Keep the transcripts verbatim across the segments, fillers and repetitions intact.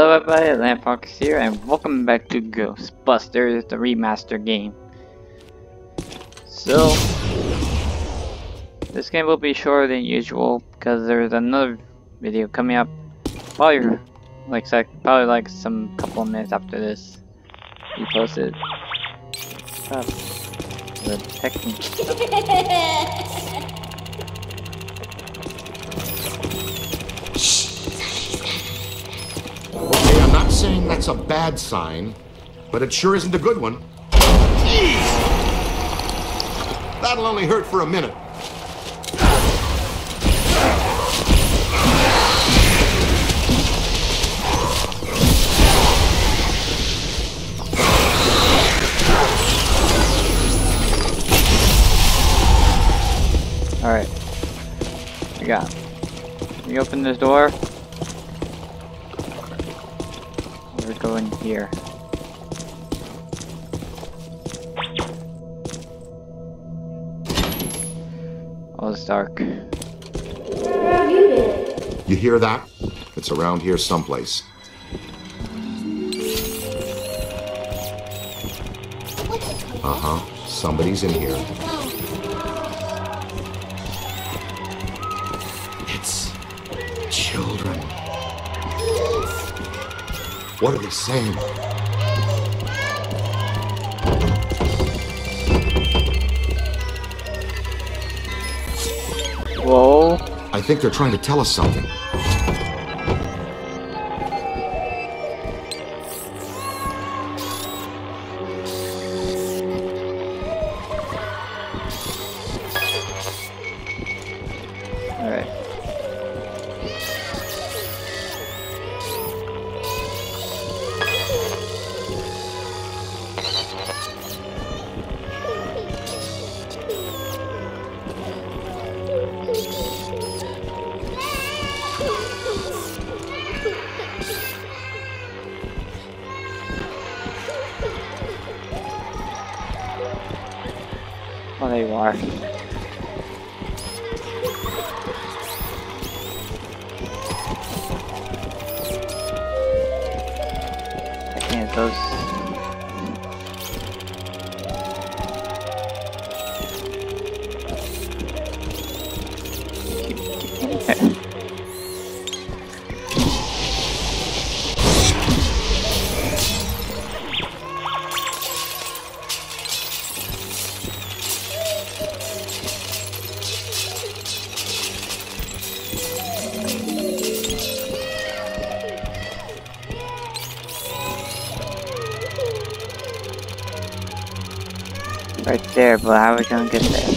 Hello everybody, Landfox here, and welcome back to Ghostbusters, the remaster game. So, this game will be shorter than usual because there's another video coming up probably like sec probably like some couple of minutes after this be posted. Stop the technique. Okay, I'm not saying that's a bad sign, but it sure isn't a good one. That'll only hurt for a minute. Alright. We got. We open this door. We're going here. Oh, it's dark. You hear that? It's around here someplace. Uh-huh. Somebody's in here. It's children. What are they saying? Whoa. I think they're trying to tell us something. Alright. Oh, there you are. I can't those. Right there, but how are we gonna get there?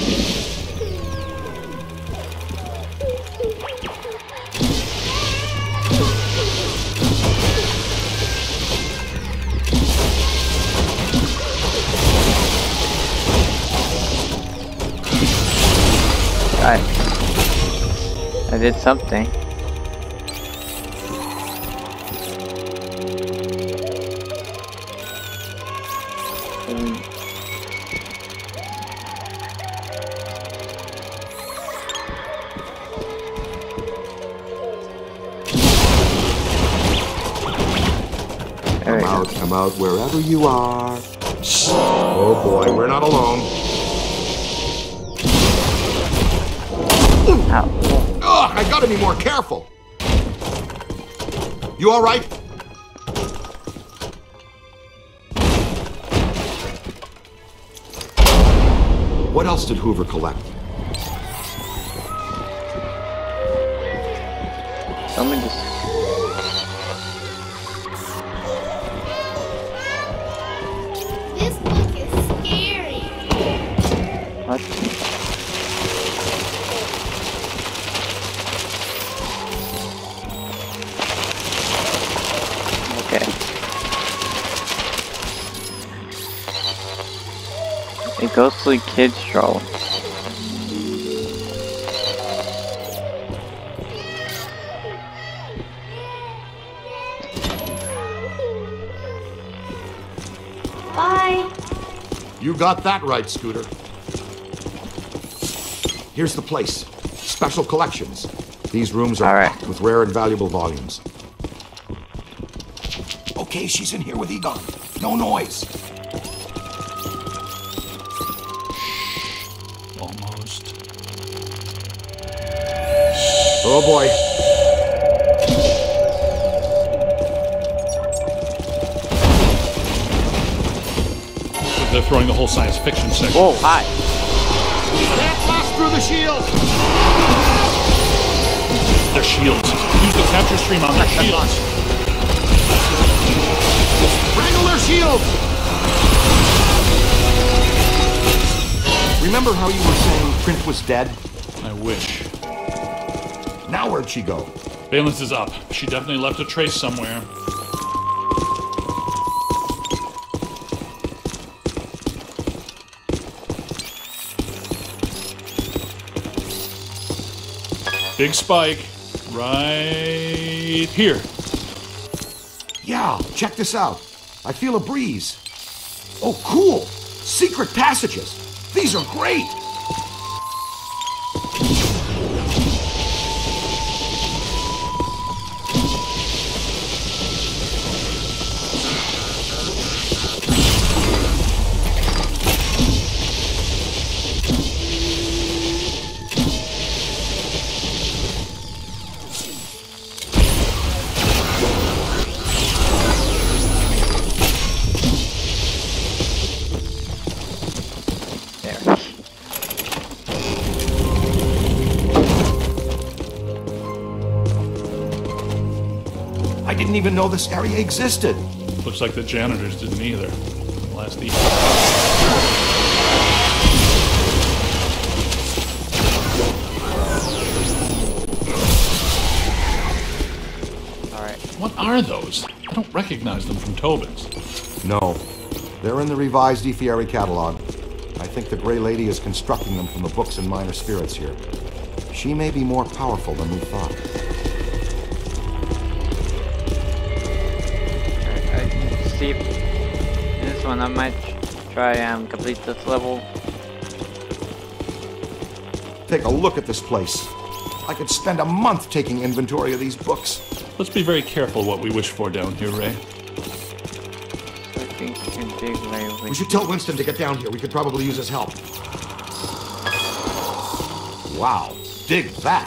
I, I did something. Um, Come out, come out, wherever you are. Oh boy, we're not alone. Ow. Ugh, I gotta be more careful. You all right? What else did Hoover collect? Someone just. This book is scary. What? Okay. A ghostly kid stroll. Bye. You got that right, Scooter. Here's the place. Special collections. These rooms are All right. packed with rare and valuable volumes. Okay, she's in here with Egon. No noise. Almost. Oh boy. They're throwing the whole science fiction section. Whoa, hi. Can't pass through the shield. Their shields. Use the capture stream on their shields. Wrangle their shields. Remember how you were saying Print was dead? I wish. Now where'd she go? Valence is up. She definitely left a trace somewhere. Big spike. Right here. Yeah, check this out. I feel a breeze. Oh, cool. Secret passages. These are great. I didn't even know this area existed. Looks like the janitors didn't either. Last evening. Alright. What are those? I don't recognize them from Tobin's. No. They're in the revised Efieri catalog. I think the Grey Lady is constructing them from the books and minor spirits here. She may be more powerful than we thought. See if in this one I might try um complete this level. Take a look at this place. I could spend a month taking inventory of these books. Let's be very careful what we wish for down here, Ray. So I think we can dig right We should tell Winston to get down here. We could probably use his help. Wow, dig that.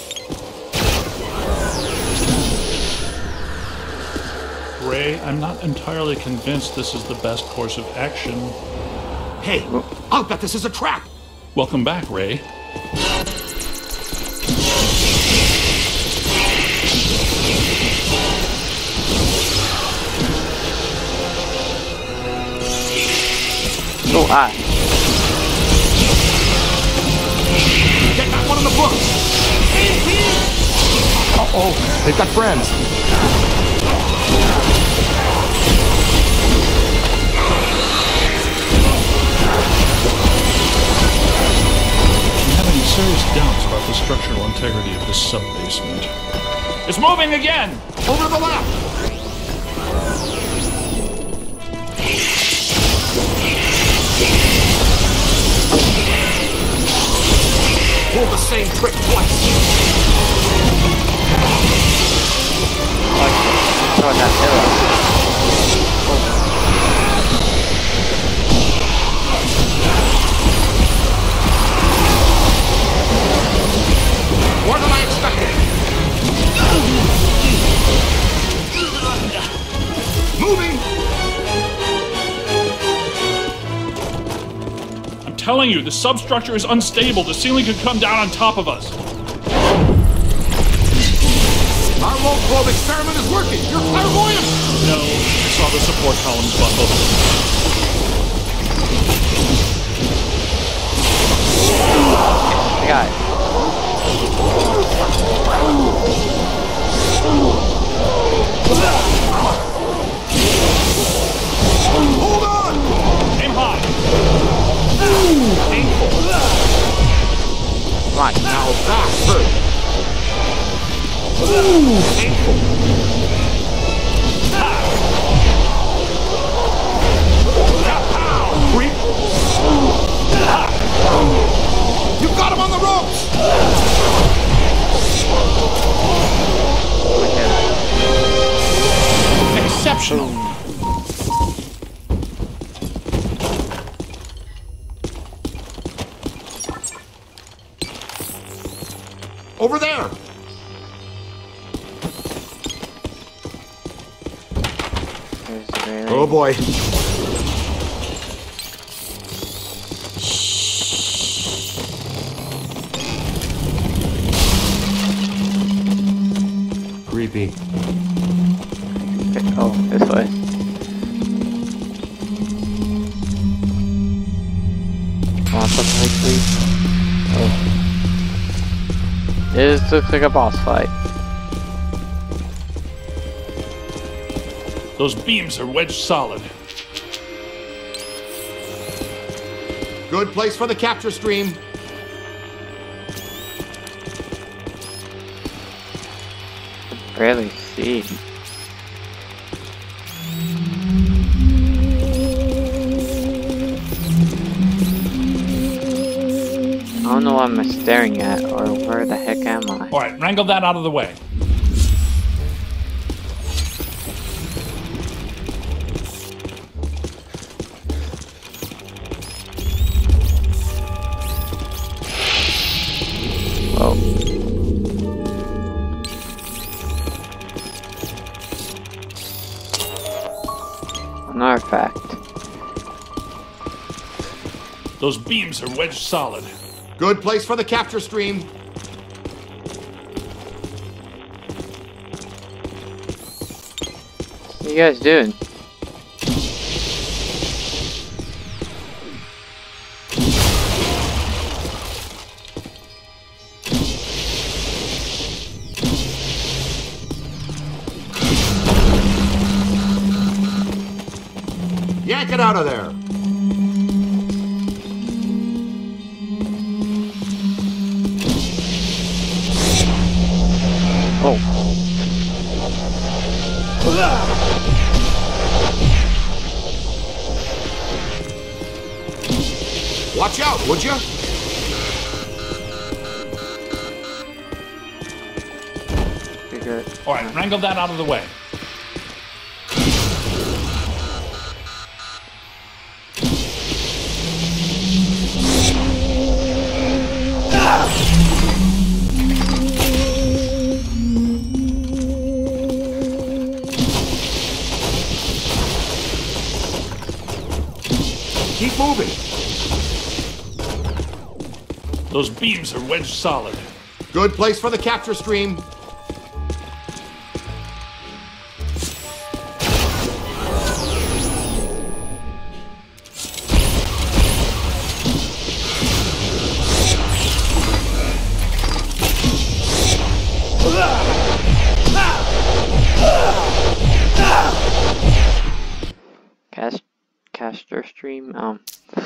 Ray, I'm not entirely convinced this is the best course of action. Hey, I'll bet this is a trap. Welcome back, Ray. Oh, hi. Get that one in the books. Uh-oh, they've got friends. Serious doubts about the structural integrity of this sub-basement. It's moving again! Over to the left! Pull the same trick twice! Throw that pillow. More than I expected. Moving. I'm telling you, the substructure is unstable. The ceiling could come down on top of us. Our low probe experiment is working. You're clairvoyant. No, I saw the support columns buckle. I got it. Hold on! Aim high! Painful. Come on. Now that hurt. Painful. Creep. You've got him on the ropes! Exceptional! Optional. Over there! There's the Grey Lady. Oh boy. Creepy. Oh, this way. Come on, let's fight, please. Oh. This looks like a boss fight. Those beams are wedged solid. Good place for the capture stream. Barely see. I don't know what I'm staring at, or where the heck am I? Alright, wrangle that out of the way. Oh. An artifact. Those beams are wedged solid. Good place for the capture stream. What are you guys doing? Yank it out of there. Oh. Watch out, would you? Figure it. Alright, wrangle that out of the way. Keep moving. Those beams are wedged solid. Good place for the capture stream. Cast, caster stream. Um,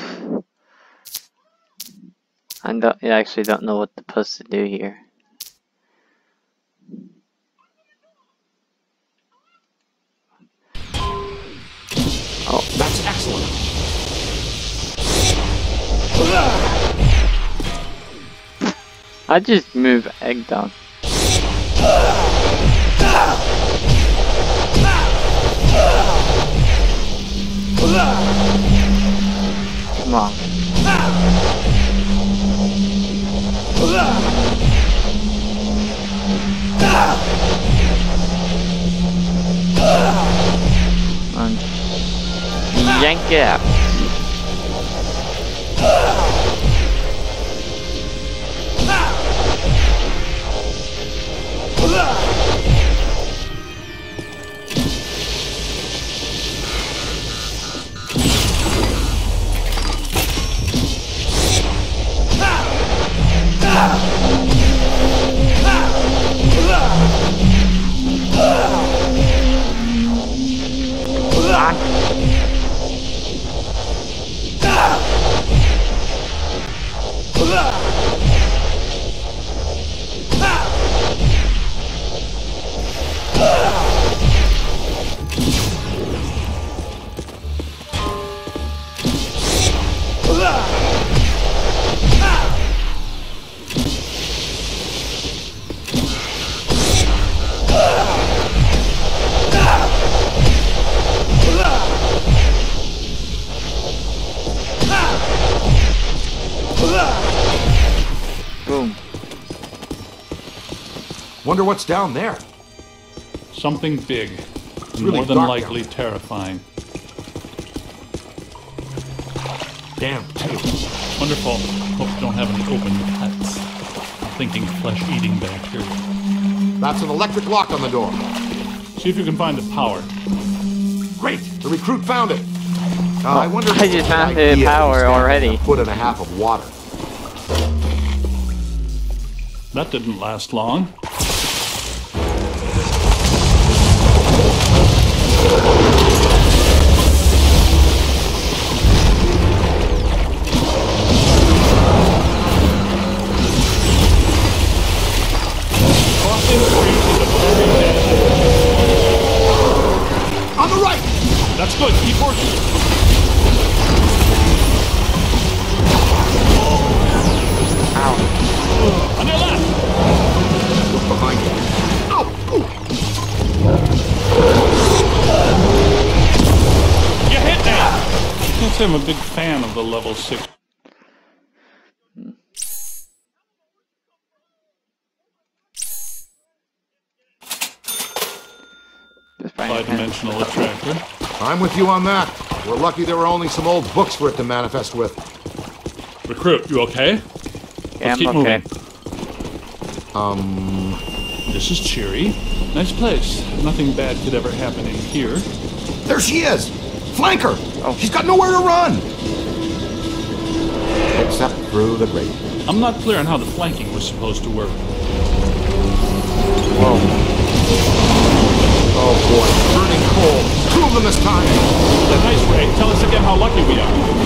I don't. I actually don't know what they're supposed to do here. Oh, That's excellent. I just move egg down. Come on. Um, yank it out. Wonder what's down there. Something big. It's really More than dark likely down there. terrifying. Damn, too. Wonderful. Hope you don't have any open cuts. I'm thinking flesh-eating bacteria. That's an electric lock on the door. See if you can find the power. Great! The recruit found it. Uh, I wonder if I it's just a good found the idea power to stand already. in a foot and a half of water. That didn't last long. Crossing the street is a very dead. On the right! That's good. Keep working. Ow. On your left. Look behind you. Ow! Ooh. You hit me! I can't say I'm a big fan of the level six. Just find it. Five-dimensional attractor. I'm with you on that. We're lucky there were only some old books for it to manifest with. Recruit, you okay? Yeah, Let's keep I'm okay. moving. Um... This is cheery. Nice place. Nothing bad could ever happen in here. There she is! Flank her! Oh. She's got nowhere to run! Except through the grate. I'm not clear on how the flanking was supposed to work. Whoa. Oh boy, burning coal. Two of them this time! Nice, Ray. Tell us again how lucky we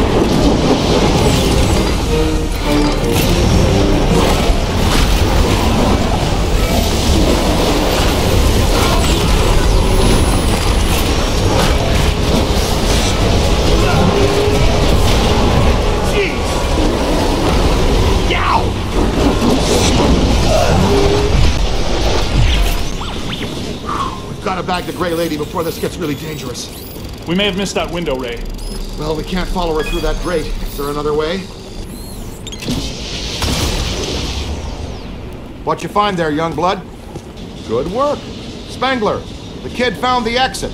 Jeez! Yow! We've got to bag the Grey Lady before this gets really dangerous. We may have missed that window, Ray. Well, we can't follow her through that grate. Is there another way? What you find there, young blood? Good work. Spengler, the kid found the exit.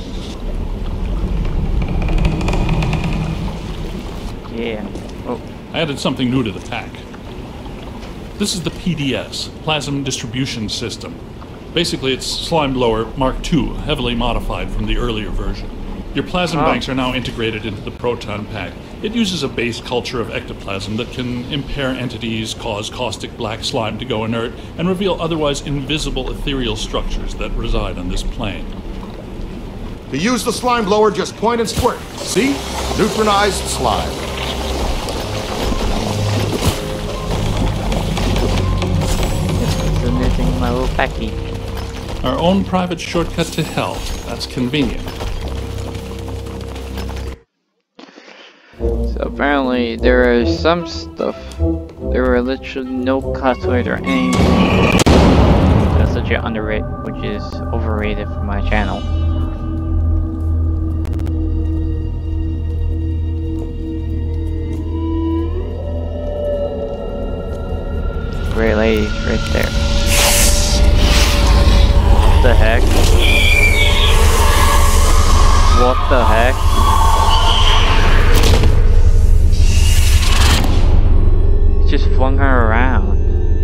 Yeah. Oh. I added something new to the pack. This is the P D S, Plasm Distribution System. Basically, it's Slime Blower Mark two, heavily modified from the earlier version. Your plasm Oh. banks are now integrated into the proton pack. It uses a base culture of ectoplasm that can impair entities, cause caustic black slime to go inert, and reveal otherwise invisible ethereal structures that reside on this plane. To use the slime blower, just point and squirt. See? Neutronized slime. Still missing my little packy. Our own private shortcut to hell. That's convenient. So apparently there is some stuff. There were literally no cuts to it or anything. That's legit underrated, which is overrated for my channel. Grey Lady's right there. What the heck? What the heck? Just flung her around.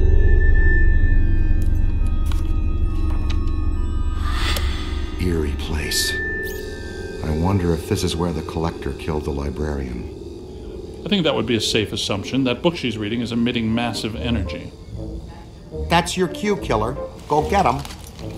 Eerie place. I wonder if this is where the collector killed the librarian. I think that would be a safe assumption. That book she's reading is emitting massive energy. That's your cue, killer. Go get him.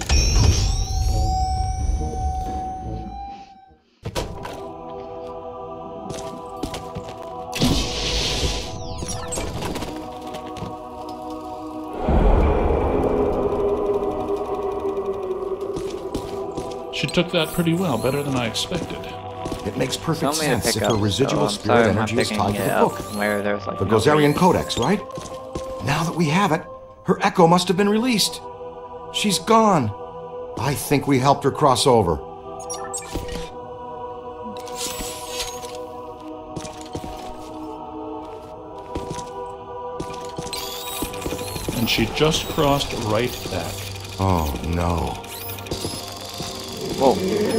She took that pretty well, better than I expected. It makes perfect Tell me to sense pick if up, her residual so I'm spirit sorry I'm not energy is picking tied to it the up book. where there's like The no Gozerian reason. Codex, right? Now that we have it, her echo must have been released. She's gone. I think we helped her cross over. And she just crossed right back. Oh, no. Whoa.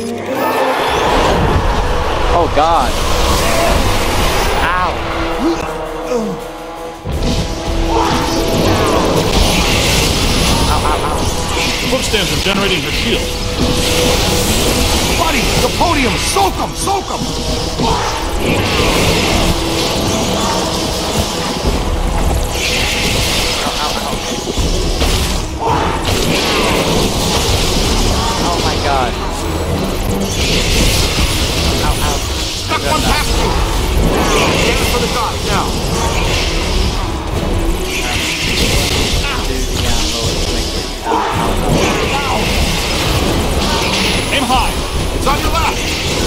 Oh, God. Ow. Ow, ow, ow. Book stands are generating her shield. Buddy, the podium! Soak him! Soak him! Oh my God. Ow, ow. Stuck one past me! Stand for the guy, now! Aim high! It's on your left!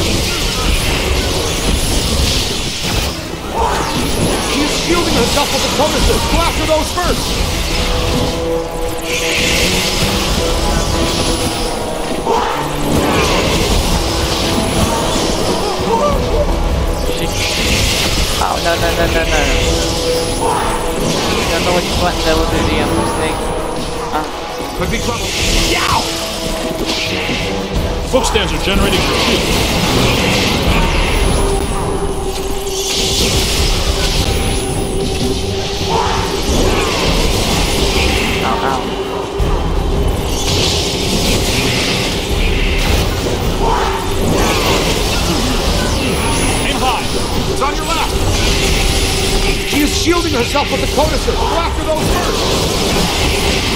She's shielding herself with the bonuses! Go after those first! Oh, no, no, no, no, no. I don't know which button that will do the um, thing. Uh. Could be trouble. Yow! Book stands are generating her shield. Ow, ow. Aim high! It's on your left! She is shielding herself with the codices! Go after those first!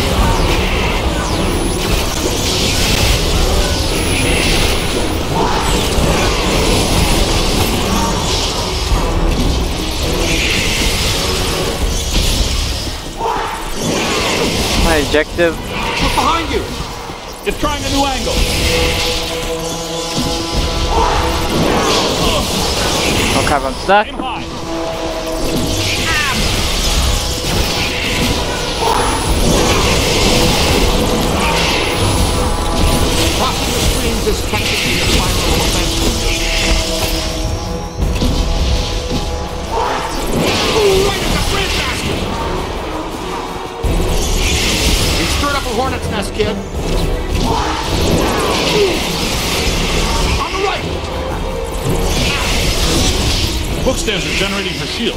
My objective. Look behind you! It's trying a new angle. Oh crap, I'm stuck. Aim high! Crossing the streams is technically a spiral momentum. Right in the bread basket! You stirred up a hornet's nest, kid. On the right! Book stands are generating her shield.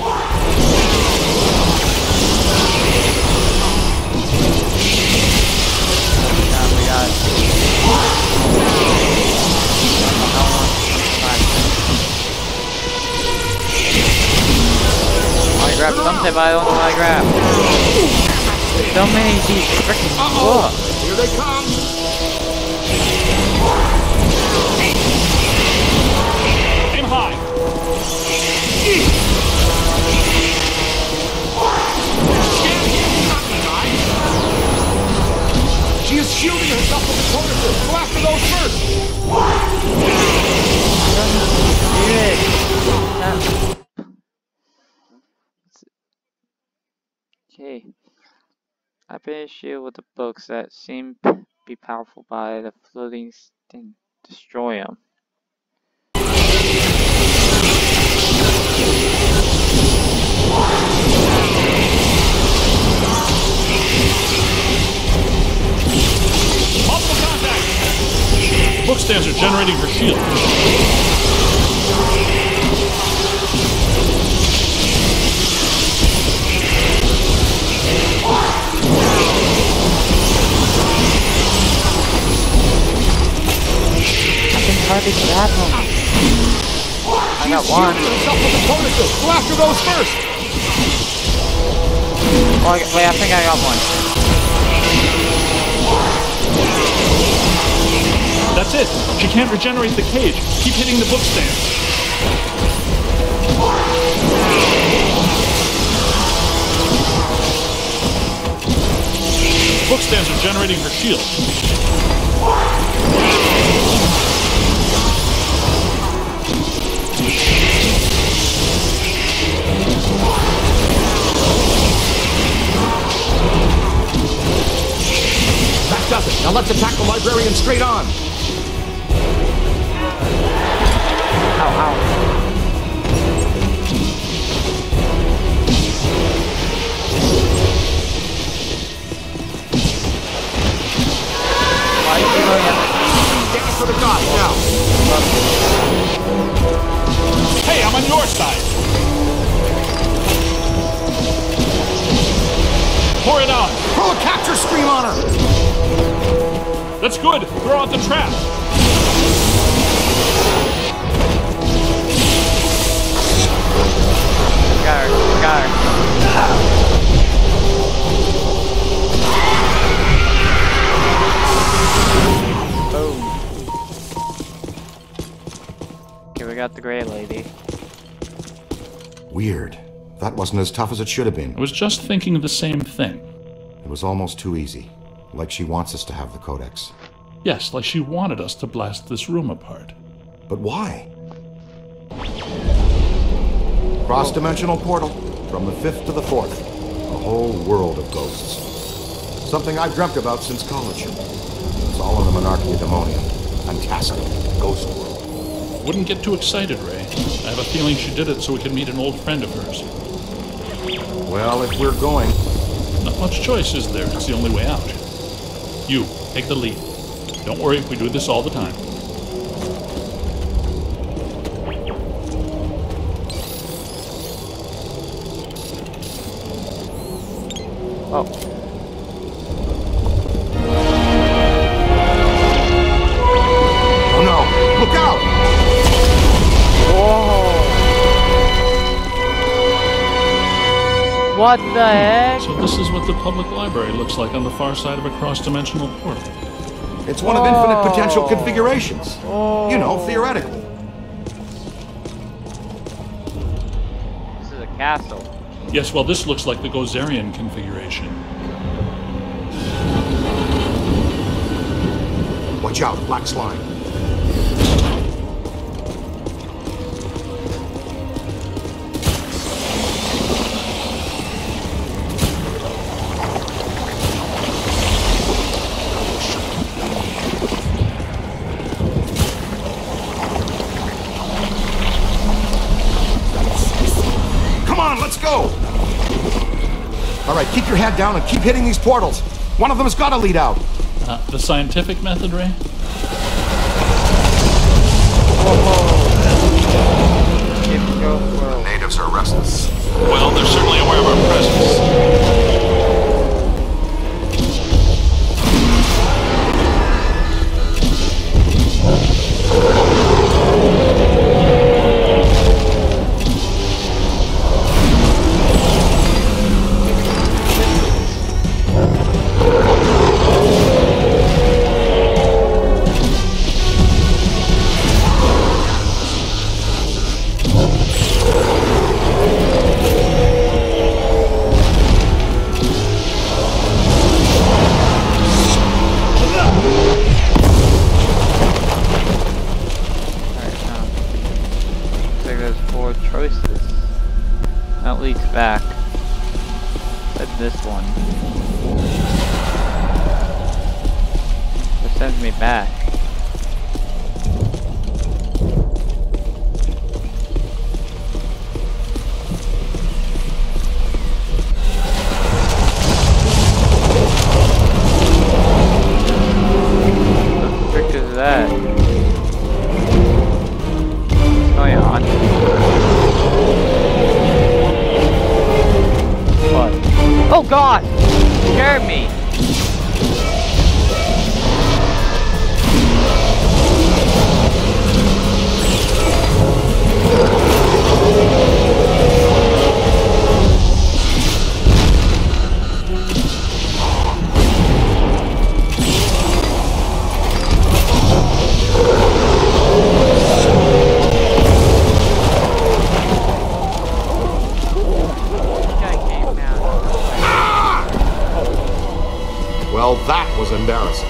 Oh my God. I grabbed something, but I don't know what I grabbed. So many of these freaking books. Here they come! Aim high! She is shielding herself with the codices. Go after those first! Do it. Okay. I finished you with the books that seem to be powerful by the floating thing. Destroy them. Multiple contact! Book stands are generating her shield. Hardly grab him. I got one. Go after those first. Oh, wait, I think I got one. That's it. She can't regenerate the cage. Keep hitting the book stand. Book stands are generating her shield. That does it. Now let's attack the librarian straight on. Ow, ow. for the gods now! Hey, I'm on your side! Pour it on! Throw a capture scream on her! That's good! Throw out the trap! Got her, got her. Boom. Okay, we got the Grey Lady. Weird. That wasn't as tough as it should have been. I was just thinking the same thing. It was almost too easy. Like she wants us to have the Codex. Yes, like she wanted us to blast this room apart. But why? Cross-dimensional portal. From the fifth to the fourth. A whole world of ghosts. Something I've dreamt about since college. It's all in the Monarchia Demonium. Fantastic. Ghost world. Wouldn't get too excited, Ray. I have a feeling she did it so we could meet an old friend of hers. Well, if we're going... Not much choice, is there? It's the only way out. You, take the lead. Don't worry, we do this all the time. Oh. Oh no! Look out! Whoa! What the heck? So this is what the public library looks like on the far side of a cross-dimensional portal. It's one of infinite potential configurations. You know, theoretically. This is a castle. Yes, well, this looks like the Gozerian configuration. Watch out, black slime. Let's go! Alright, keep your head down and keep hitting these portals. One of them has got to lead out. Uh, the scientific method, Ray? The natives are restless. Well, they're certainly aware of our presence. Back. But this one. It sends me back. What the frick is that? What's going on? Oh God! It scared me! Well, that was embarrassing.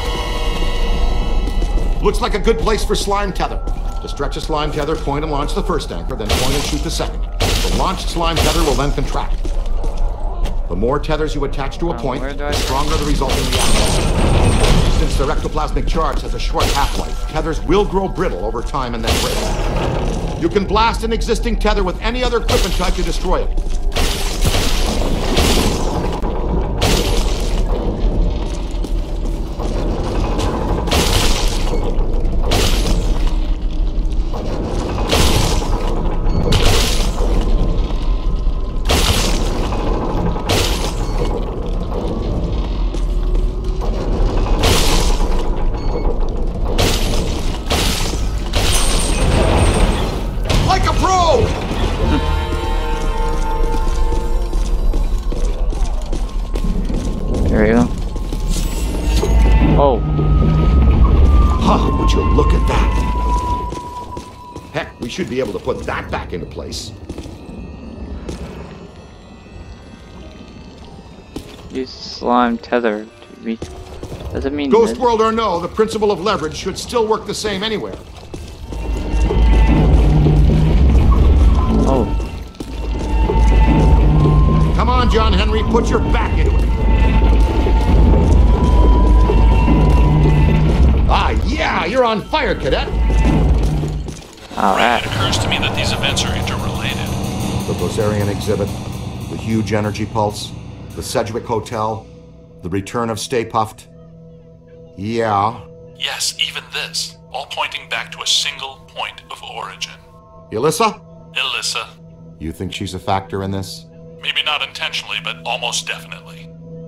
Looks like a good place for slime tether. To stretch a slime tether, point and launch the first anchor, then point and shoot the second. The launched slime tether will then contract. The more tethers you attach to a point, the stronger the resulting reaction. Since their ectoplasmic charge has a short half-life, tethers will grow brittle over time and then break. You can blast an existing tether with any other equipment type to destroy it. Would you look at that? Heck, we should be able to put that back into place. Use slime tether to reach. Does it mean Ghost this? world or no, the principle of leverage should still work the same anywhere. Oh. Come on, John Henry, put your back into it. Ah, yeah, you're on fire, cadet. Alright. It occurs to me that these events are interrelated. The Bozarian exhibit, the huge energy pulse, the Sedgwick Hotel, the return of Stay Puft. Yeah. Yes, even this, all pointing back to a single point of origin. Elissa? Elissa. You think she's a factor in this? Maybe not intentionally, but almost definitely.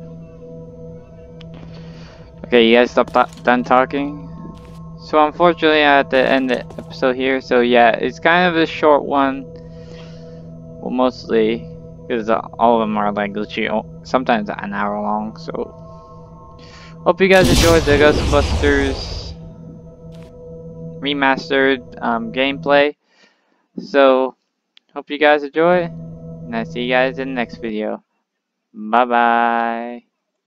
Okay, you guys stop done talking. So unfortunately I have to end the episode here. So yeah, it's kind of a short one. Well, mostly because all of them are like literally sometimes an hour long. So hope you guys enjoyed the Ghostbusters remastered um, gameplay. So hope you guys enjoy, and I see you guys in the next video. Bye bye.